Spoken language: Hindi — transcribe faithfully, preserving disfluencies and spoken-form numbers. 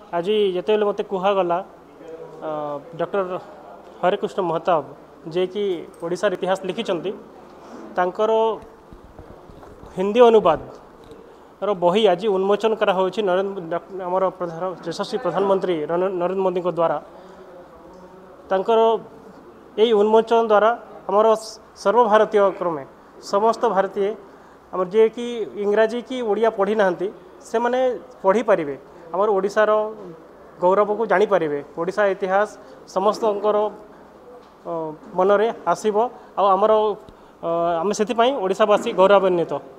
आज जिते मत कहगला डॉक्टर हरेकृष्ण महताब जे कि ओडिशार इतिहास लिखिं हिंदी अनुवाद रो बही आज उन्मोचन करा होछि नरेंद्र आमर यशस्वी प्रधानमंत्री नरेंद्र मोदी द्वारा तांकर यही उन्मोचन द्वारा आमर सर्वभारतीय क्रमे समस्त भारतीय आम जे कि इंग्राजी की ओडिया पढ़ी नांती से माने पढ़ी पारिबे आमर ओडिशार गौरव को जानी पारिबे ओडिशा इतिहास समस्तଙ୍କର मनरे आसीबो आ आमर आम से ओडिशावासी गौरवान्वित।